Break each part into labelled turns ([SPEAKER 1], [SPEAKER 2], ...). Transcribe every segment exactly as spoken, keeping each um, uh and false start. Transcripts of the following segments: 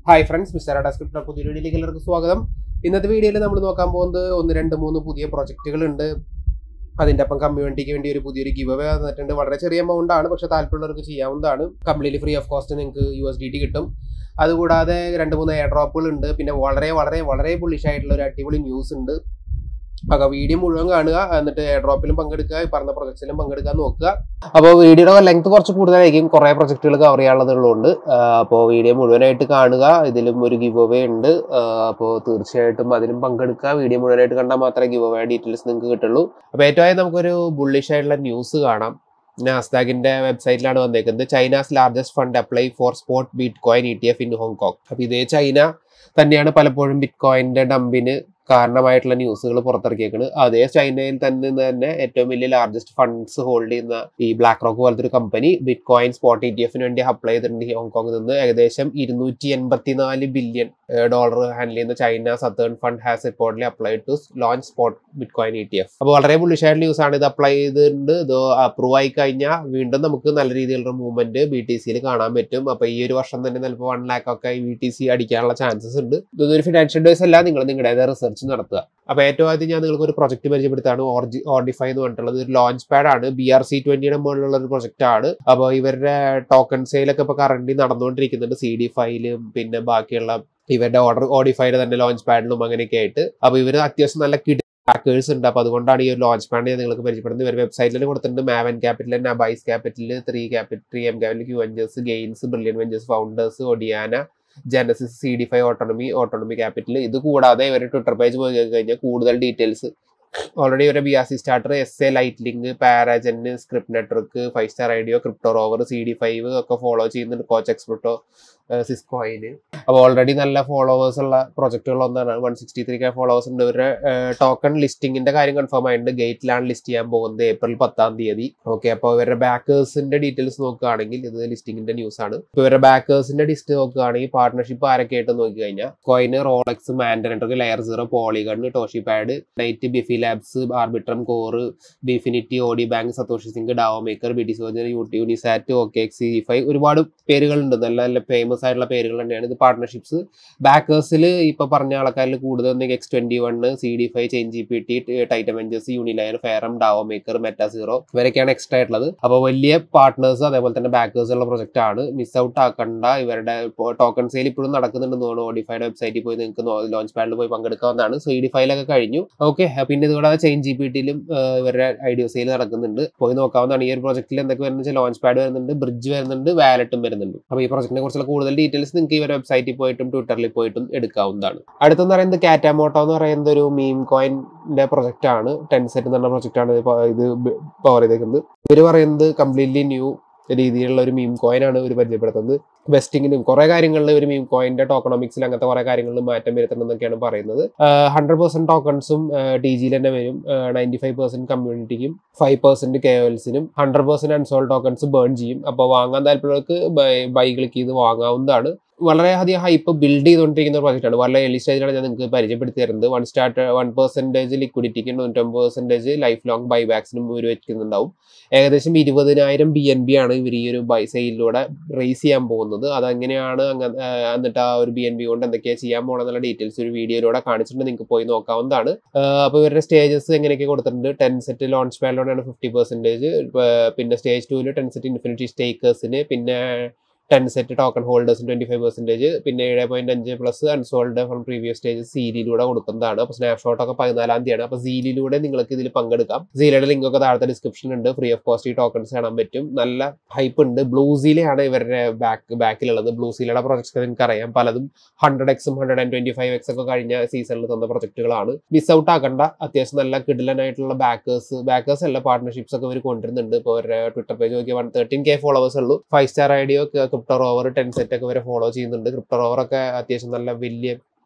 [SPEAKER 1] Hi friends, mister ഡാസ്ക്രിപ്റ്റർ പുതിയ വീഡിയോയിലേക്ക് എല്ലാവർക്കും സ്വാഗതം. ഇന്നത്തെ വീഡിയോയിൽ നമ്മൾ നോക്കാൻ പോകുന്നത് ഒന്ന് രണ്ട് മൂന്ന് പുതിയ പ്രൊജക്റ്റുകൾ ഉണ്ട്. അതിൻ്റെ ഒപ്പം കമ്മ്യൂണിറ്റിക്ക് വേണ്ടി ഒരു പുതിയൊരു ഗിവ് അവേ വന്നിട്ടുണ്ട്. വളരെ ചെറിയ എമൗണ്ട് ആണ്, പക്ഷേ താല്പര്യമുള്ളവർക്ക് ചെയ്യാവുന്നതാണ്. കംപ്ലീറ്റ്ലി ഫ്രീ ഓഫ് കോസ്റ്റ് നിങ്ങൾക്ക് യു എസ് ഡി ടി കിട്ടും. അതുകൂടാതെ രണ്ട് മൂന്ന് എയർ ഡ്രോപ്പുകൾ ഉണ്ട്. പിന്നെ വളരെ വളരെ വളരെ ബുള്ളിഷ് ആയിട്ടുള്ള ഒരു അടിപൊളി ന്യൂസ് ഉണ്ട്. അപ്പോൾ വീഡിയോ മുഴുവൻ കാണുക, എന്നിട്ട് എയർ ഡ്രോപ്പിലും പങ്കെടുക്കുക, ഈ പറഞ്ഞ പ്രൊജക്ട്സിലും പങ്കെടുക്കാൻ നോക്കുക. അപ്പോൾ വീഡിയോയുടെ ലെങ്ത് കുറച്ച് കൂടുതലായിരിക്കും, കുറേ പ്രൊജക്റ്റുകൾ കവർ ചെയ്യാനുള്ളതുള്ളതുകൊണ്ട്. അപ്പോൾ വീഡിയോ മുഴുവനായിട്ട് കാണുക. ഇതിലും ഒരു ഗിവ് അവേ ഉണ്ട്. അപ്പോൾ തീർച്ചയായിട്ടും അതിലും പങ്കെടുക്കുക. വീഡിയോ മുഴുവനായിട്ട് കണ്ടാൽ മാത്രമേ ഗിവ് അവേ ഡീറ്റെയിൽസ് നിങ്ങൾക്ക് കിട്ടുള്ളൂ. അപ്പോൾ ഏറ്റവും നമുക്കൊരു ബുള്ളിഷ് ആയിട്ടുള്ള ന്യൂസ് കാണാം. നാസ്ഡാക്കിന്റെ വെബ്സൈറ്റിലാണ് വന്നേക്കുന്നത്. China's largest fund apply for spot bitcoin E T F in Hong Kong. അപ്പോൾ ഇതേ ചൈന തന്നെയാണ് പലപ്പോഴും ബിറ്റ് കോയിന്റെ ഡംപിന് കാരണമായിട്ടുള്ള ന്യൂസുകൾ പുറത്തിറക്കിയേക്കുന്നത്. അതേ ചൈനയിൽ തന്നെ തന്നെ ഏറ്റവും വലിയ ലാർജസ്റ്റ് ഫണ്ട്സ് ഹോൾഡ് ചെയ്യുന്ന ഈ ബ്ലാക്ക് റോക്ക് പോലത്തെ ഒരു company bitcoin spot E T എഫിന് വേണ്ടി അപ്ലൈ ചെയ്തിട്ടുണ്ട്. ഹോങ്കോങ്ങിൽ നിന്ന് ഏകദേശം ഇരുന്നൂറ്റി എൺപത്തിനാല് ബില്യൺ ഡോളർ ഹാൻഡിൽ ചെയ്യുന്ന China Southern fund has reportedly apply to launch spot bitcoin E T F. അപ്പോൾ വളരെ ബുള്ളിഷ് ആയിട്ടുള്ള ന്യൂസ് ആണ്. ഇത് അപ്ലൈ ചെയ്തിട്ടുണ്ട്. ഇത് അപ്രൂവ് ആയി കഴിഞ്ഞാൽ വീണ്ടും നമുക്ക് നല്ല രീതിയിലുള്ള മൂവ്മെന്റ് ബി ടി സിയിൽ കാണാൻ പറ്റും. അപ്പോൾ ഈ ഒരു വർഷം തന്നെ ചിലപ്പോൾ വൺ ലാക്ക് ഒക്കെ ബി ടി സി അടിക്കാനുള്ള ചാൻസസ് ഉണ്ട്. ഇതൊരു ഫിനാൻഷ്യൽ അഡ്വൈസ് അല്ല, നിങ്ങൾ നിങ്ങളുടേതായ റിസർച്ച് നടത്തുക. അപ്പോൾ ഏറ്റവും ആദ്യം ഞാൻ നിങ്ങൾക്ക് ഒരു പ്രൊജക്ട് പരിചയപ്പെടുത്താണ്. ഓർജി ഓർഡിഫൈ എന്ന് പറഞ്ഞിട്ടുള്ളത് ഒരു ലോഞ്ച് പാഡ് ആണ്. ബി ആർ സി ട്വന്റിയുടെ മുകളിലുള്ള ഒരു പ്രൊജക്ട് ആണ്. അപ്പോൾ ഇവരുടെ ടോക്കൺ സെയിലൊക്കെ ഇപ്പോൾ കറന്റ് നടന്നുകൊണ്ടിരിക്കുന്നുണ്ട്. സി ഡി ഫൈലും പിന്നെ ബാക്കിയുള്ള ഇവരുടെ ഓർഡർ ഓഡിഫൈഡ് തന്നെ ലോഞ്ച് പാഡിലും അങ്ങനെയൊക്കെ ആയിട്ട്. അപ്പോൾ ഇവർ അത്യാവശ്യം നല്ല കിഡ് ഹാക്കേഴ്സ് ഉണ്ട്. അപ്പോൾ അതുകൊണ്ടാണ് ഈ ഒരു ലോഞ്ച് പാഡ് ഞാൻ നിങ്ങൾക്ക് പരിചയപ്പെടുന്നത്. ഇവർ വെബ്സൈറ്റിൽ കൊടുത്തിട്ടുണ്ട്. Maven capital, Nabais capital, three capital, three M capital, Q ventures, gains, brilliant ventures, founders, ഒഡിയാന, genesis, C D five, autonomy, autonomy capital. ഇത് കൂടാതെ ഇവരുടെ ട്വിറ്റർ പേജ് പോയി കഴിഞ്ഞാൽ കൂടുതൽ ഡീറ്റെയിൽസ് ഓൾറെഡി ഇവരുടെ B R C starter, S A, light link, പാരാജൻ, script network, five star radio, crypto rover, C D five ഒക്കെ ഫോളോ ചെയ്യുന്നുണ്ട്. കോച്ച് എക്സ്പെർട്ടോ, സിസ്കോയിന്. അപ്പോൾ ഓൾറെഡി നല്ല ഫോളോവേഴ്സ് ഉള്ള പ്രൊജക്റ്റുകൾ ഒന്നാണ്. One sixty three K followers ഉണ്ട്. ഇവരുടെ ടോക്കൺ ലിസ്റ്റിംഗിന്റെ കാര്യം കൺഫേം ആയിട്ടുണ്ട്. ഗേറ്റിലാണ് ലിസ്റ്റ് ചെയ്യാൻ പോകുന്നത് ഏപ്രിൽ പത്താം തീയതി. ഓക്കെ, അപ്പോൾ ഇവരുടെ ബാക്കേഴ്സിന്റെ ഡീറ്റെയിൽസ് നോക്കുകയാണെങ്കിൽ ഇത് ലിസ്റ്റിംഗിന്റെ ന്യൂസ് ആണ്. ഇപ്പോൾ ഇവരുടെ ബാക്കേഴ്സിന്റെ ലിസ്റ്റ് നോക്കുകയാണെങ്കിൽ പാർട്ണർഷിപ്പ് ആരൊക്കെ ആയിട്ട് നോക്കി കഴിഞ്ഞാൽ കോയിന്, റോളക്സ്, മാൻഡനെറ്റ്, layer zero, Polygon, Toshi pad, knight, ബിഫി ലാബ്സ്, ആർബിട്രം, കോർ, ബിഫിനിറ്റി, ഓഡി bank, Satoshi sync, DAO maker, ബി ടി സോജർ, UniSat, okay X, C five, ഒരുപാട് പേരുകളുണ്ട്. നല്ല നല്ല ഫേമസ് ആയിട്ടുള്ള പേരുകൾ തന്നെയാണ്. ഇത് പാർട്ണർഷിപ്സ്. ബാക്കേഴ്സിൽ ഇപ്പൊ പറഞ്ഞ ആൾക്കാരിൽ കൂടുതൽ X twenty one, C D five, chain G P T, Titan ventures, യൂണിലയർ, ഫെയറം, ഡാവോ മേക്കർ, മെറ്റാ സീറോ ഇവരൊക്കെയാണ് എക്സ്ട്രാ ആയിട്ടുള്ളത്. അപ്പോൾ വലിയ പാർട്ട്നേഴ്സ് അതേപോലെ തന്നെ ബാക്കേഴ്സ് ഉള്ള പ്രൊജക്ട് ആണ്. മിസ് ഔട്ട് ആക്കണ്ട. ഇവരുടെ ടോക്കൺ സെയിൽ ഇപ്പോഴും നടക്കുന്നുണ്ടെന്ന് തോന്നുന്നു. ഓഡിഫൈഡ് വെബ്സൈറ്റിൽ പോയി നിങ്ങൾക്ക് ലോഞ്ച് പാഡിൽ പോയി പങ്കെടുക്കാവുന്നതാണ്. സി ഡി ഫൈവിലൊക്കെ കഴിഞ്ഞു. ഓക്കെ, പിന്നെ ഇതുകൂടാതെ ചെയിൻ ജി പി ടിയിലും ഇവരുടെ ഐഡിയോ സെയിൽ നടക്കുന്നുണ്ട്. പോയി നോക്കാവുന്നതാണ്. ഈ ഒരു പ്രൊജക്റ്റിൽ എന്തൊക്കെ വരുന്നത്? ലോഞ്ച് പാഡ് വരുന്നുണ്ട്, ബ്രിഡ്ജ് വരുന്നുണ്ട്, വാലറ്റും വരുന്നുണ്ട്. അപ്പോൾ ഈ പ്രൊജക്റ്റിനെ കുറിച്ചുള്ള കൂടുതൽ ഡീറ്റെയിൽസ് നിങ്ങൾക്ക് ഇവരുടെ വെബ്സൈറ്റിൽ പോയിട്ടും ട്വിറ്ററിൽ പോയിട്ടും എടുക്കാവുന്നതാണ്. അടുത്തെന്ന് പറയുന്നത് കാറ്റാമോട്ടോ എന്ന് പറയുന്നത് ഒരു മീം കോയിന്റെ പ്രൊജക്റ്റ് ആണ്. ടെൻസെറ്റ് എന്ന് പറഞ്ഞ പ്രൊജക്റ്റ് ആണ് ഇത് പവർ ചെയ്തേക്കുന്നത്. ഇവർ പറയുന്നത് കംപ്ലീറ്റ്ലി ന്യൂ രീതിയിലുള്ള ഒരു മീം കോയിൻ ആണ് ഇവർ പരിചയപ്പെടുത്തുന്നത്. വെസ്റ്റിങ്ങിനും കുറെ കാര്യങ്ങളിൽ ഒരു മീം കോയിന്റെ ടോക്കണോമിക്സിൽ അങ്ങനത്തെ കുറെ കാര്യങ്ങളിൽ മാറ്റം വരുത്തണം എന്നൊക്കെയാണ് പറയുന്നത്. ഹൺഡ്രഡ് പെർസെന്റ് ടോക്കൺസും ടി ജിയിൽ തന്നെ വരും. നയൻറ്റി ഫൈവ് പെർസെന്റ് കമ്മ്യൂണിറ്റിക്കും ഫൈവ് പെർസെന്റ് കെ എൽസിനും hundred percent unsold tokens burn ചെയ്യും. അപ്പോൾ വാങ്ങാൻ താല്പര്യമുള്ളവർക്ക് ബൈ ക്ലിക്ക് ചെയ്ത് വാങ്ങാവുന്നതാണ്. വളരെയധികം ഹൈപ്പ് ബിൽഡ് ചെയ്തുകൊണ്ടിരിക്കുന്ന ഒരു പ്രൊജക്റ്റാണ്. വളരെ ഏർലി സ്റ്റേജിലാണ് ഞാൻ നിങ്ങൾക്ക് പരിചയപ്പെടുത്തി തരുന്നത്. വൺ സ്റ്റാർട്ട് വൺ പെർസെൻറ്റേജ് ലിക്വിഡിറ്റിക്കും തൊണ്ണൂറ്റൊമ്പത് പെർസെൻറ്റേജ് ലൈഫ് ലോങ് ബൈ ബാക്സിനും ഇവർ വെക്കുന്നുണ്ടാവും. ഏകദേശം ഇരുപതിനായിരം ബി എൻ ബി ആണ് ഇവർ ഈ ഒരു ബൈ സെയിലൂടെ റേസ് ചെയ്യാൻ പോകുന്നത്. അതെങ്ങനെയാണ് അങ്ങനെ എന്നിട്ട് ആ ഒരു ബി എൻ ബി കൊണ്ട് എന്തൊക്കെയാണ് ചെയ്യാൻ പോകണമെന്നുള്ള ഡീറ്റെയിൽസ് ഒരു വീഡിയോയിലൂടെ കാണിച്ചിട്ടുണ്ട്. നിങ്ങൾക്ക് പോയി നോക്കാവുന്നതാണ്. അപ്പോൾ ഇവരുടെ സ്റ്റേജസ് എങ്ങനെയൊക്കെ കൊടുത്തിട്ടുണ്ട്. ടെൻ സെറ്റ് ലോഞ്ച് പാഡിലൂടെയാണ് ഫിഫ്റ്റി പെർസെൻറ്റേജ്. പിന്നെ സ്റ്റേജ് ടൂവിൽ ടെൻ സെറ്റ് ഇൻഫിനിറ്റി സ്റ്റേക്കേഴ്സിന്, പിന്നെ ടെൻ സെറ്റ് ടോക്കൺ ഹോൾഡേഴ്സിന് ട്വന്റി ഫൈവ് പെർസെൻറ്റേജ്, പിന്നെ ഏഴ് പോയിന്റ് അഞ്ച് plus unsold from previous stage സീലിലൂടെ കൊടുക്കുന്നതാണ്. അപ്പോൾ സ്നാപ്ഷോട്ട് ഒക്കെ പതിനാലാം തീയതിയാണ്. അപ്പോൾ സീലിലൂടെ നിങ്ങൾക്ക് ഇതിൽ പങ്കെടുക്കാം. സീലയുടെ ലിങ്ക് ഒക്കെ താഴത്തെ ഡിസ്ക്രിപ്ഷൻ ഉണ്ട്. ഫ്രീ ഓഫ് കോസ്റ്റ് ഈ ടോക്കൺസ് കാണാൻ പറ്റും. നല്ല ഹൈപ്പ് ഉണ്ട്. ബ്ലൂ സീലയാണ് ഇവരുടെ ബാക്ക് ബാക്കിലുള്ളത്. ബ്ലൂ സീലയുടെ പ്രൊജക്ട്സ് നിങ്ങൾക്ക് അറിയാം. പലതും ഹൺഡ്രഡ് എക്സും hundred and twenty five X ഒക്കെ കഴിഞ്ഞ സീസണിൽ തന്ന പ്രൊജക്ടുകളാണ്. മിസ് ഔട്ട് ആക്കണ്ട. അത്യാവശ്യം നല്ല കിഡിലനായിട്ടുള്ള ബാക്കേഴ്സ് ബാക്കേഴ്സ് അല്ല പാർട്ണർഷിപ്സ് ഒക്കെ ഇവർ കൊണ്ടുവരുന്നുണ്ട്. ഇപ്പോൾ അവരുടെ ട്വിറ്റർ പേജ് നോക്കിയാൽ one thirteen K followers five. ഫൈവ് സ്റ്റാർ ഐഡിയോ, ക്രിപ്റ്റോ റോവർ, ടെൻ സെറ്റ് ഒക്കെ ഇവരെ ഫോളോ ചെയ്യുന്നുണ്ട്. ക്രിപ്റ്റോ റോവർ ഒക്കെ അത്യാവശ്യം നല്ല വലിയ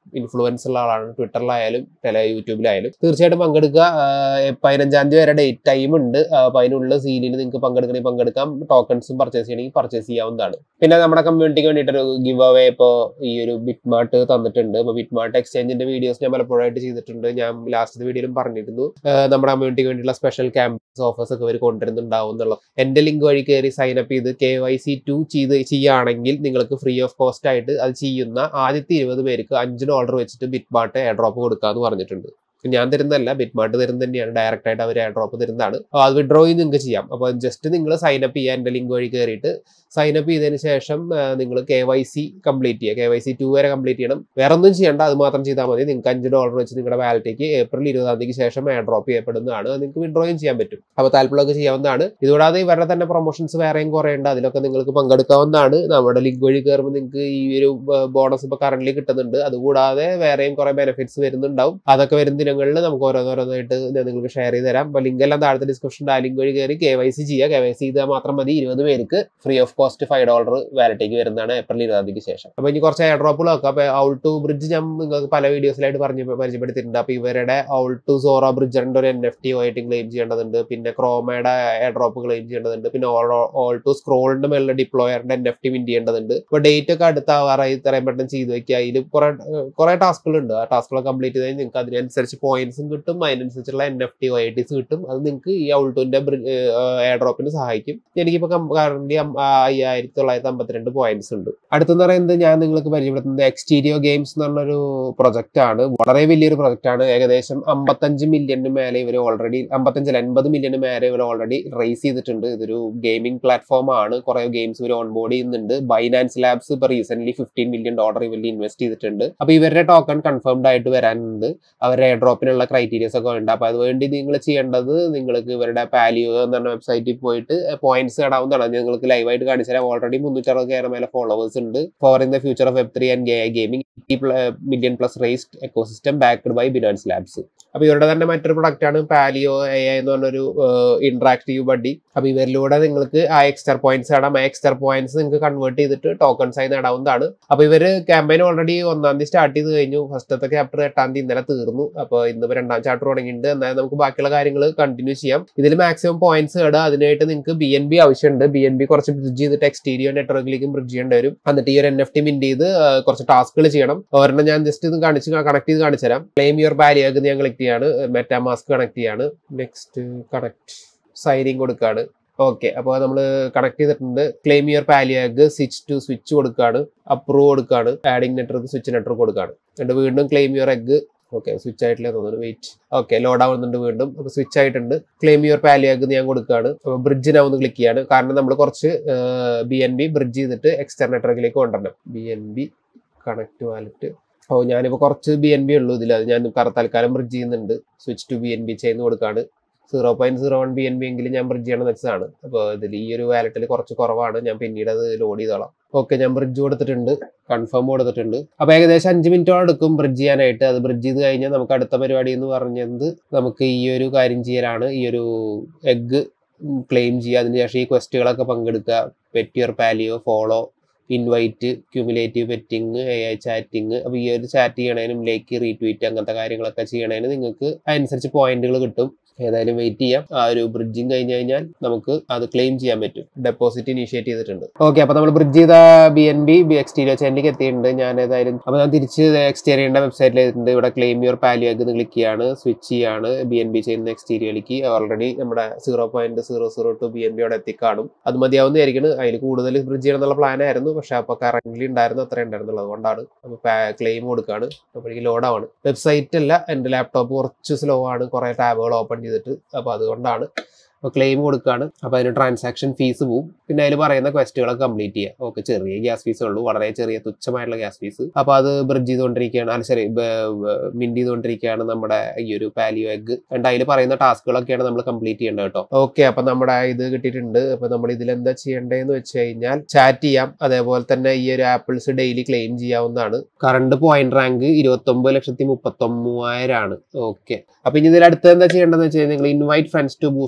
[SPEAKER 1] ഇൻഫ്ലുവൻസ് ഉള്ള ആളാണ്, ട്വിറ്ററിലായാലും ടെല യൂട്യൂബിലായാലും. തീർച്ചയായിട്ടും പങ്കെടുക്കുക. പതിനഞ്ചാം തീയതി വരെ ഡേറ്റ് ടൈം ഉണ്ട്. അപ്പൊ അതിനുള്ള സീലിൽ നിങ്ങൾക്ക് പങ്കെടുക്കണമെങ്കിൽ പങ്കെടുക്കാം. ടോക്കൺസും പർച്ചേസ് ചെയ്യണമെങ്കിൽ പർച്ചേസ് ചെയ്യാവുന്നതാണ്. പിന്നെ നമ്മുടെ കമ്മ്യൂണിറ്റിക്ക് വേണ്ടിയിട്ടൊരു ഗിവ് അവേ ഇപ്പോൾ ഈ ഒരു ബിറ്റ്മാർട്ട് തന്നിട്ടുണ്ട്. അപ്പൊ ബിറ്റ്മാർട്ട് എക്സ്ചേഞ്ചിന്റെ വീഡിയോസ് ഞാൻ പലപ്പോഴായിട്ട് ചെയ്തിട്ടുണ്ട്. ഞാൻ ലാസ്റ്റ് വീഡിയോയിലും പറഞ്ഞിരുന്നു നമ്മുടെ കമ്മ്യൂണിറ്റിക്ക് വേണ്ടിയുള്ള സ്പെഷ്യൽ ക്യാമ്പസ് ഓഫേഴ്സ് ഒക്കെ അവർ കൊണ്ടുവരുന്നുണ്ടാവും എന്നുള്ളത്. എന്റെ ലിങ്ക് വഴി കയറി സൈൻ അപ്പ് ചെയ്ത് കെ വൈ സി ടു ചെയ്ത് ചെയ്യുകയാണെങ്കിൽ നിങ്ങൾക്ക് ഫ്രീ ഓഫ് കോസ്റ്റ് ആയിട്ട് അത് ചെയ്യുന്ന ആദ്യത്തെ ഇരുപത് പേർക്ക് അഞ്ച് ഡോളർ വെച്ചിട്ട് ബിറ്റ്മാർട്ട് എയർ ഡ്രോപ്പ് കൊടുക്കാന്ന് പറഞ്ഞിട്ടുണ്ട്. ഞാൻ തരുന്നതല്ല, ബിറ്റ്മാർട്ട് തരുന്നത് തന്നെയാണ്. ഡയറക്റ്റ് ആയിട്ട് അവർ എയർ ഡ്രോപ്പ് തരുന്നതാണ്. അപ്പോൾ അത് വിഡ്രോ ചെയ്ത് നിങ്ങൾക്ക് ചെയ്യാം. അപ്പോൾ ജസ്റ്റ് നിങ്ങൾ സൈൻ അപ്പ് ചെയ്യുക. എൻ്റെ ലിങ്ക് വഴി കയറിയിട്ട് സൈൻ അപ്പ് ചെയ്തതിന് ശേഷം നിങ്ങൾ കെ വൈ സി കംപ്ലീറ്റ് ചെയ്യുക. കെ വൈ സി ടു വരെ കംപ്ലീറ്റ് ചെയ്യണം. വേറെ ഒന്നും ചെയ്യേണ്ട, അത് മാത്രം ചെയ്താൽ മതി. നിങ്ങൾക്ക് അഞ്ച് ഡോളർ വെച്ച് നിങ്ങളുടെ വാലറ്റിലേക്ക് ഏപ്രിൽ ഇരുപതാം തീയതിക്ക് ശേഷം എയർ ഡ്രോപ്പ് ചെയ്യപ്പെടുന്നതാണ്. അത് നിങ്ങൾക്ക് വിഡ്രോയും ചെയ്യാൻ പറ്റും. അപ്പോൾ താല്പര്യമൊക്കെ ചെയ്യാവുന്നതാണ്. ഇതുകൂടാതെ ഇവരുടെ തന്നെ പ്രൊമോഷൻസ് വേറെയും കുറേ ഉണ്ട്. അതിലൊക്കെ നിങ്ങൾക്ക് പങ്കെടുക്കാവുന്നതാണ്. നമ്മുടെ ലിങ്ക് വഴി കയറുമ്പോൾ നിങ്ങൾക്ക് ഈ ഒരു ബോണസ് ഇപ്പോൾ കറന്റ് കിട്ടുന്നുണ്ട്. അതുകൂടാതെ വേറെയും കുറേ ബെനിഫിറ്റ്സ് വരുന്നുണ്ടാവും. അതൊക്കെ വരുന്ന ദിനങ്ങളിൽ നമുക്ക് ഓരോന്നോരോന്നായിട്ട് നിങ്ങൾക്ക് ഷെയർ ചെയ്ത് തരാം. അപ്പോൾ ലിങ്ക് എല്ലാം താഴത്തെ ഡിസ്ക്രിപ്ഷനിൽ ആ ലിങ്ക് വഴി കയറി കെ വൈ സി ചെയ്യുക. കെ വൈ സി ചെയ്താൽ മാത്രം മതി. ഇരുപത് പേർക്ക് free of cost five dollar വാലറ്റിലേക്ക് വരുന്നതാണ് ഏപ്രിൽ ഇരുപതാം തീയതിക്ക് ശേഷം. അപ്പോൾ ഇനി കുറച്ച് എയർ ഡ്രോപ്പുകൾ നോക്കാം. അപ്പോൾ ഔൾ ടു ബ്രിഡ്ജ് ഞാൻ നിങ്ങൾക്ക് പല വീഡിയോസിലായിട്ട് പറഞ്ഞ് പരിചയപ്പെടുത്തിയിട്ടുണ്ട്. അപ്പോൾ ഇവരുടെ ഔൾ ടു സോറ ബ്രിഡ്ജിന്റെ ഒരു എൻ എഫ് ടി ആയിട്ട് ക്ലെയിം ചെയ്യേണ്ടതുണ്ട്. പിന്നെ ക്രോമയുടെ എയർ ഡ്രോപ്പ് ക്ലെയിം ചെയ്യേണ്ടതുണ്ട്. പിന്നെ ഓൾ ടു സ്ക്രോളിന്റെ മേലെ ഡിപ്ലോയറിന്റെ എൻ എഫ് ടി വിൻ ചെയ്യേണ്ടതുണ്ട്. അപ്പോൾ ഡേറ്റ് ഒക്കെ അടുത്താവാറായി ഇത്രയും പെട്ടെന്ന് ചെയ്ത് വെക്കുക. അതിൽ കുറെ കുറെ ടാസ്കുകളുണ്ട്. ആ ടാസ്കുകൾ കംപ്ലീറ്റ് ചെയ്താൽ നിങ്ങൾക്ക് അതിനനുസരിച്ച് പോയിന്റ്സും കിട്ടും, അതിനനുസരിച്ചുള്ള എൻ എഫ് ടി ഒ ഐ ടിസ് കിട്ടും. അത് നിങ്ങൾക്ക് ഈ ഔൾട്ടുവിന്റെ എയർ ഡ്രോപ്പിന് സഹായിക്കും. എനിക്കിപ്പോൾ കറന്റ് അയ്യായിരത്തി തൊള്ളായിരത്തി അമ്പത്തിരണ്ട് പോയിന്റ്സ് ഉണ്ട്. അടുത്തെന്ന് പറയുന്നത് ഞാൻ നിങ്ങൾക്ക് പരിചയപ്പെടുത്തുന്നത് എക്സ്റ്റീരിയോ ഗെയിംസ് എന്ന് പറഞ്ഞൊരു പ്രൊജക്റ്റ് ആണ്. വളരെ വലിയൊരു പ്രൊജക്റ്റ് ആണ്. ഏകദേശം അമ്പത്തഞ്ച് മില്യന് മേലെ ഇവർ ഓൾറെഡി അമ്പത്തഞ്ചല്ല അൻപത് മില്യന് മേലെ ഇവർ ഓൾറെഡി റേസ് ചെയ്തിട്ടുണ്ട്. ഇതൊരു ഗെയിമിംഗ് പ്ലാറ്റ്ഫോം ആണ്. കുറെ ഗെയിംസ് ഇവർ ഓൺ ബോർഡ് ചെയ്യുന്നുണ്ട്. ബൈനാൻസ് ലാബ്സ് ഇപ്പോൾ റീസെന്റ് ഫിഫ്റ്റീൻ മില്യൺ ഡോളർ ഇവരിൽ ഇൻവെസ്റ്റ് ചെയ്തിട്ടുണ്ട്. അപ്പോൾ ഇവരുടെ ടോക്കൺ കൺഫേംഡ് ആയിട്ട് വരാനുണ്ട്. അവരുടെ എയർ ഡ്രോപ്പിനുള്ള ക്രൈറ്റീരിയസ് ഒക്കെ ഉണ്ട്. അപ്പോൾ അതുവേണ്ടി നിങ്ങൾ ചെയ്യേണ്ടത് നിങ്ങൾക്ക് ഇവരുടെ പാലിയോ എന്ന് പറഞ്ഞ വെബ്സൈറ്റിൽ പോയിട്ട് പോയിന്റ്സ് നേടാവുന്നതാണ്. നിങ്ങൾക്ക് ലൈവായിട്ട് കാണിച്ചു തരാം. ഓൾറെഡി മുന്നൂറ്ററുപത് കയറുന്ന മേലെ ഫോളോവേഴ്സ് ഉണ്ട്. For in the future of web three and A I gaming million plus raised ecosystem backed by Binance Labs. അപ്പോൾ ഇവരുടെ തന്നെ മറ്റൊരു പ്രൊഡക്റ്റ് ആണ് പാലിയോ എ ഐ എന്ന് പറഞ്ഞൊരു ഇന്ററാക്റ്റീവ് ബഡി. അപ്പോൾ ഇവരിലൂടെ നിങ്ങൾക്ക് ആ എക്സ്ട്രാ പോയിന്റ്സ് നേടാം. ആ എക്സ്ട്രാ പോയിന്റ്സ് നിങ്ങൾക്ക് കൺവേർട്ട് ചെയ്തിട്ട് ടോക്കൺസ് ആയി നേടാവുന്നതാണ്. അപ്പോൾ ഇവർ ക്യാമ്പയിൻ ഓൾറെഡി ഒന്നാം തീയതി സ്റ്റാർട്ട് ചെയ്ത് കഴിഞ്ഞു. ഫസ്റ്റത്തെ ചാപ്റ്റർ എട്ടാം തീയതി ഇന്നലെ തീർന്നു. അപ്പോൾ ഇന്നിപ്പോൾ രണ്ടാം ചാപ്റ്റർ തുടങ്ങിയിട്ടുണ്ട്. എന്നാലും നമുക്ക് ബാക്കിയുള്ള കാര്യങ്ങൾ കണ്ടിന്യൂ ചെയ്യാം. ഇതിൽ മാക്സിമം പോയിന്റ്സ് നേടുക. അതിനായിട്ട് നിങ്ങൾക്ക് ബി എൻ ബി ആവശ്യമുണ്ട്. ബി എൻ ബി കുറച്ച് ബ്രിഡ്ജ് ചെയ്തിട്ട് എക്സ്റ്റീരിയോ നെറ്റ്വർക്കിലേക്കും ബ്രിഡ്ജ് ചെയ്യേണ്ടി വരും. എന്നിട്ട് ഈ ഒരു എൻ എഫ് ടി മിന്റ് ചെയ്ത് കുറച്ച് ടാസ്കുകൾ ചെയ്യണം. ഒരെണ്ണം ഞാൻ ജസ്റ്റ് ഇത് കാണിച്ച് കണക്ട് ചെയ്ത് കാണിച്ചു തരാം. ക്ലെയിം യുവർ പാലിയാഗ് ഞാൻ ക്ലിക്ക് ചെയ്യാണ്. മെറ്റാമാസ്ക് കണക്ട് ചെയ്യാണ്. നെക്സ്റ്റ് കണക്ട് സൈനിങ് കൊടുക്കുകയാണ്. ഓക്കെ, അപ്പോൾ നമ്മൾ കണക്ട് ചെയ്തിട്ടുണ്ട്. Claim your Palio egg switch to switch കൊടുക്കുകയാണ്. അപ്രൂവ് കൊടുക്കുകയാണ്. ആഡിങ് നെറ്റ്വർക്ക് സ്വിച്ച് നെറ്റ്വർക്ക് കൊടുക്കുകയാണ്. എന്നിട്ട് വീണ്ടും claim your egg. Okay, switch ആയിട്ടില്ല തോന്നുന്നു. വെയിറ്റ്. ഓക്കെ, ലോഡ് ആവുന്നുണ്ട് വീണ്ടും. അപ്പോൾ സ്വിച്ച് ആയിട്ടുണ്ട്. ക്ലെയിം യുവർ പാലിയാഗ് ഞാൻ കൊടുക്കുകയാണ്. അപ്പോൾ ബ്രിഡ്ജിനെ ഒന്ന് ക്ലിക്ക് ചെയ്യാണ്. കാരണം നമ്മൾ കുറച്ച് ബി എൻ ബി ബ്രിഡ്ജ് ചെയ്തിട്ട് എക്സ്റ്റർ നെറ്റ്വർക്കിലേക്ക് കൊണ്ടുവരണം. B N B connect wallet. ഓ, ഞാനിപ്പോൾ കുറച്ച് ബി എൻ ബി ഉള്ളൂ ഇതിൽ. അത് ഞാൻ തൽക്കാലം ബ്രിഡ്ജ് ചെയ്യുന്നുണ്ട്. Switch to B N B ചെയ്യുന്ന കൊടുക്കുകയാണ്. Zero point zero one B N B എങ്കിലും ഞാൻ ബ്രിഡ്ജ് ചെയ്യണമെന്ന് വെച്ചതാണ്. അപ്പോൾ ഇതിൽ ഈ ഒരു വാലറ്റിൽ കുറച്ച് കുറവാണ്. ഞാൻ പിന്നീട് അത് ലോഡ് ചെയ്തോളാം. ഓക്കെ, ഞാൻ ബ്രിഡ്ജ് കൊടുത്തിട്ടുണ്ട്. കൺഫേം കൊടുത്തിട്ടുണ്ട്. അപ്പോൾ ഏകദേശം അഞ്ച് മിനിറ്റോളം എടുക്കും ബ്രിഡ്ജ് ചെയ്യാനായിട്ട്. അത് ബ്രിഡ്ജ് ചെയ്ത് കഴിഞ്ഞാൽ നമുക്ക് അടുത്ത പരിപാടി എന്ന് പറഞ്ഞത് നമുക്ക് ഈ ഒരു കാര്യം ചെയ്യലാണ്. ഈ ഒരു എഗ് ക്ലെയിം ചെയ്യുക. അതിനുശേഷം ഈ ക്വസ്റ്റുകളൊക്കെ പങ്കെടുക്കുക. Pet your Palio, follow, invite, cumulative petting, A I chatting. അപ്പോൾ ഈ ഒരു ചാറ്റ് ചെയ്യണേനും ലൈക്ക്, റീട്വീറ്റ് അങ്ങനത്തെ കാര്യങ്ങളൊക്കെ ചെയ്യണേനും നിങ്ങൾക്ക് അതിനനുസരിച്ച് പോയിന്റുകൾ കിട്ടും. ഏതായാലും വെയിറ്റ് ചെയ്യാം. ആ ഒരു ബ്രിഡ്ജിങ് കഴിഞ്ഞ് കഴിഞ്ഞാൽ നമുക്ക് അത് ക്ലെയിം ചെയ്യാൻ പറ്റും. ഡെപ്പോസിറ്റ് ഇനീഷ്യേറ്റ് ചെയ്തിട്ടുണ്ട്. ഓക്കെ, അപ്പോൾ നമ്മൾ ബ്രിഡ്ജ് ചെയ്ത ബി എൻ ബി എക്സ്റ്റീരിയോ ചാനലിലേക്ക് എത്തിയിട്ടുണ്ട്. ഞാൻ ഏതായാലും അപ്പോൾ ഞാൻ തിരിച്ച് എക്സ്റ്റീരിയറിന്റെ വെബ്സൈറ്റിൽ എത്തിയിട്ടുണ്ട്. ഇവിടെ ക്ലെയിം യുവർ പാലിയാഗ് എന്ന് ക്ലിക്ക് ചെയ്യാണ്. സ്വിച്ച് ചെയ്യാണ് ബി എൻ ബി ചെയ്യുന്ന എക്സ്റ്റീരിയോയിലേക്ക്. ഓൾറെഡി നമ്മുടെ zero point zero zero two B N B അവിടെ എത്തിക്കാണും. അത് മതിയാവുന്നതായിരിക്കും. അതിൽ കൂടുതൽ ബ്രിഡ്ജ് ചെയ്യണം എന്നുള്ള പ്ലാൻ ആയിരുന്നു. പക്ഷെ അപ്പോൾ കറന്റ് ഉണ്ടായിരുന്നു അത്ര ഉണ്ടായിരുന്നുള്ളൂ. അതുകൊണ്ടാണ് അപ്പോൾ ക്ലെയിം കൊടുക്കുകയാണ്. അപ്പോൾ എനിക്ക് ലോഡാണ്. വെബ്സൈറ്റ് അല്ല, എൻ്റെ ലാപ്ടോപ്പ് കുറച്ച് സ്ലോ ആണ്. കുറേ ടാബുകൾ ഓപ്പൺ ചെയ്തിട്ട്. അപ്പോൾ അതുകൊണ്ടാണ്. അപ്പോൾ ക്ലെയിം കൊടുക്കുകയാണ്. അപ്പോൾ അതിന് ട്രാൻസാക്ഷൻ ഫീസ് പോവും. പിന്നെ അതിൽ പറയുന്ന ക്വസ്റ്റുകളൊക്കെ കംപ്ലീറ്റ് ചെയ്യുക. ഓക്കെ, ചെറിയ ഗ്യാസ് ഫീസേ ഉള്ളൂ. വളരെ ചെറിയ തുച്ഛമായിട്ടുള്ള ഗ്യാസ് ഫീസ്. അപ്പോൾ അത് ബ്രിഡ്ജ് ചെയ്തുകൊണ്ടിരിക്കുകയാണ്. അല്ല ശരി മിൻറ്റ് ചെയ്തുകൊണ്ടിരിക്കുകയാണ് നമ്മുടെ ഈ ഒരു പാലിയോ എഗ്. എന്നിട്ട് അതിൽ പറയുന്ന ടാസ്കുകളൊക്കെയാണ് നമ്മൾ കംപ്ലീറ്റ് ചെയ്യേണ്ടത് കേട്ടോ. ഓക്കെ, അപ്പോൾ നമ്മുടെ ഇത് കിട്ടിയിട്ടുണ്ട്. അപ്പോൾ നമ്മൾ ഇതിൽ എന്താ ചെയ്യേണ്ടതെന്ന് വെച്ച് കഴിഞ്ഞാൽ ചാറ്റ് ചെയ്യാം. അതേപോലെ തന്നെ ഈ ഒരു ആപ്പിൾസ് ഡെയിലി ക്ലെയിം ചെയ്യാവുന്നതാണ്. കറണ്ട് പോയിന്റ് റാങ്ക് ഇരുപത്തൊമ്പത് ലക്ഷത്തി മുപ്പത്തൊമ്പതിനായിരം ആണ്. ഓക്കെ, അപ്പോൾ ഇനി ഇതിൽ അടുത്ത് എന്താ ചെയ്യേണ്ടതെന്ന് വെച്ച് കഴിഞ്ഞാൽ നിങ്ങൾ ഇൻവൈറ്റ് ഫ്രണ്ട്സ് ടു ബൂസ്റ്റ് എന്ന് പറഞ്ഞ സ്ഥലത്ത്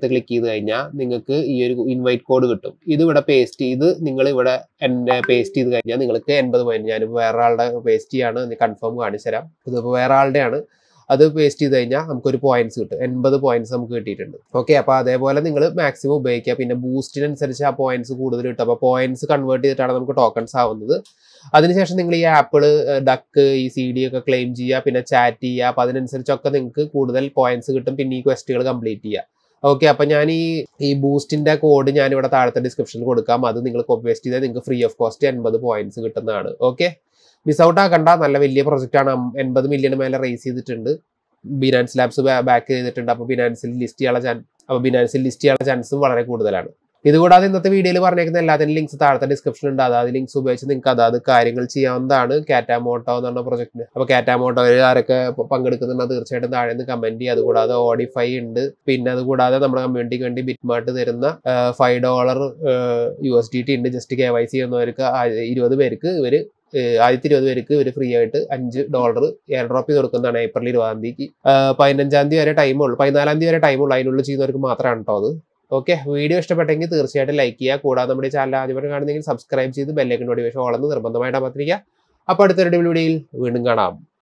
[SPEAKER 1] അടുത്ത് ക്ലിക്ക് ചെയ്ത് കഴിഞ്ഞാൽ നിങ്ങൾക്ക് ഈ ഒരു ഇൻവൈറ്റ് കോഡ് കിട്ടും. ഇത് ഇവിടെ പേസ്റ്റ് ചെയ്ത് നിങ്ങൾ ഇവിടെ എന്നെ പേസ്റ്റ് ചെയ്ത് കഴിഞ്ഞാൽ നിങ്ങൾക്ക് എൺപത് പോയിന്റ്, ഞാനിപ്പോൾ വേറെ ആളുടെ പേസ്റ്റ് ചെയ്യാണ്, കൺഫേം കാണിച്ചു തരാം. ഇതിപ്പോൾ വേറെ ആളുടെയാണ്. അത് പേസ്റ്റ് ചെയ്ത് കഴിഞ്ഞാൽ നമുക്കൊരു പോയിന്റ്സ് കിട്ടും. എൺപത് പോയിന്റ്സ് നമുക്ക് കിട്ടിയിട്ടുണ്ട്. ഓക്കെ, അപ്പോൾ അതേപോലെ നിങ്ങൾ മാക്സിമം ഉപയോഗിക്കുക. പിന്നെ ബൂസ്റ്റിനനുസരിച്ച് ആ പോയിന്റ്സ് കൂടുതൽ കിട്ടും. അപ്പോൾ പോയിന്റ്സ് കൺവേർട്ട് ചെയ്തിട്ടാണ് നമുക്ക് ടോക്കൺസ് ആവുന്നത്. അതിനുശേഷം നിങ്ങൾ ഈ ആപ്പിൾ, ഡക്ക്, ഈ സി ഡി ഒക്കെ ക്ലെയിം ചെയ്യുക, പിന്നെ ചാറ്റ് ചെയ്യുക. അപ്പോൾ അതിനനുസരിച്ചൊക്കെ നിങ്ങൾക്ക് കൂടുതൽ പോയിന്റ്സ് കിട്ടും. പിന്നെ ഈ ക്വസ്റ്റുകൾ കംപ്ലീറ്റ് ചെയ്യുക. ഓക്കെ, അപ്പം ഞാൻ ഈ ഈ ബൂസ്റ്റിൻ്റെ കോഡ് ഞാനിവിടെ താഴത്തെ ഡിസ്ക്രിപ്ഷനിൽ കൊടുക്കാം. അത് നിങ്ങൾ കോപ്പി പേസ്റ്റ് ചെയ്താൽ നിങ്ങൾക്ക് ഫ്രീ ഓഫ് കോസ്റ്റ് എൺപത് പോയിന്റ്സ് കിട്ടുന്നതാണ്. ഓക്കെ, മിസ് ഔട്ട് ആക്കണ്ട. നല്ല വലിയ പ്രൊജക്റ്റാണ്. എൺപത് മില്യൺ മേലെ റേസ് ചെയ്തിട്ടുണ്ട്. ബിനാൻസ് ലാബ്സ് ബാക്ക് ചെയ്തിട്ടുണ്ട്. അപ്പോൾ ബിനാൻസിൽ ലിസ്റ്റ് ചെയ്യാനുള്ള ചാൻസ് അപ്പോൾ ബിനാൻസിൽ ലിസ്റ്റ് ചെയ്യാനുള്ള ചാൻസും വളരെ കൂടുതലാണ്. ഇതുകൂടാതെ ഇന്നത്തെ വീഡിയോയിൽ പറഞ്ഞേക്കുന്ന എല്ലാത്തിനും ലിങ്ക്സ് താഴത്തെ ഡിസ്ക്രിപ്ഷനിൽ ഉണ്ട്. അതായത് ലിങ്ക്സ് ഉപയോഗിച്ച് നിങ്ങൾക്ക് അതാത് കാര്യങ്ങൾ ചെയ്യാവുന്നതാണ്. കാറ്റാമോട്ടോ എന്ന് പറഞ്ഞ പ്രൊജക്ടിന്. അപ്പോൾ കാറ്റാമോട്ടോയിൽ ആരൊക്കെ പങ്കെടുക്കുന്നുണ്ടോ തീർച്ചയായിട്ടും താഴെ നിന്ന് കമന്റ് ചെയ്യുക. അതുകൂടാതെ ഓഡിഫൈ ഉണ്ട്. പിന്നെ അതുകൂടാതെ നമ്മുടെ കമ്മ്യൂണിറ്റിക്ക് വേണ്ടി ബിറ്റ്മാർട്ട് തരുന്ന five dollar U S D T ഉണ്ട്. ജസ്റ്റ് കെ വൈ സി ചെയ്യുന്നവർക്ക് ഇരുപത് പേർക്ക് ഇവർ ആയിരത്തി ഇരുപത് പേർക്ക് ഇവർ ഫ്രീ ആയിട്ട് അഞ്ച് ഡോളർ എയർ ഡ്രോപ്പ് ചെയ്ത് കൊടുക്കുന്നതാണ്. ഏപ്രിൽ ഇരുപതാം തീയതിക്ക് പതിനഞ്ചാം തീയതി വരെ ടൈമുള്ളൂ. പതിനാലാം തീയതി വരെ ടൈമുള്ളൂ. അതിനുള്ളിൽ ചെയ്യുന്നവർക്ക് മാത്രമാണ് കേട്ടോ അത്. ഓക്കെ, വീഡിയോ ഇഷ്ടപ്പെട്ടെങ്കിൽ തീർച്ചയായിട്ടും ലൈക്ക് ചെയ്യുക. കൂടാതെ നമ്മുടെ ചാനൽ ആദ്യമായിട്ട് കാണുന്നെങ്കിൽ സബ്സ്ക്രൈബ് ചെയ്ത് ബെല്ലൈക്കൺ നോട്ടിഫിക്കേഷൻ ഓളെന്ന് നിർബന്ധമായിട്ട് അമർത്തിരിക്കുക. അപ്പോൾ അടുത്തൊരു വീഡിയോയിൽ വീണ്ടും കാണാം.